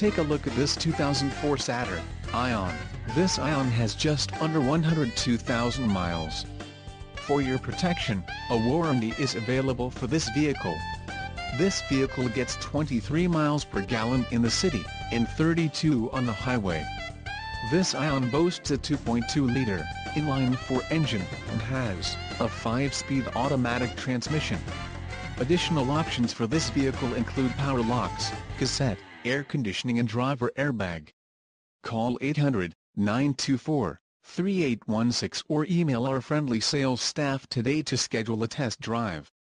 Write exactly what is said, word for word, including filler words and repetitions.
Take a look at this two thousand four Saturn Ion. This Ion has just under one hundred two thousand miles. For your protection, a warranty is available for this vehicle. This vehicle gets twenty-three miles per gallon in the city, and thirty-two on the highway. This Ion boasts a two point two liter inline-four engine, and has a five-speed automatic transmission. Additional options for this vehicle include power locks, cassette, air conditioning and driver airbag. Call eight hundred, nine two four, three eight one six or email our friendly sales staff today to schedule a test drive.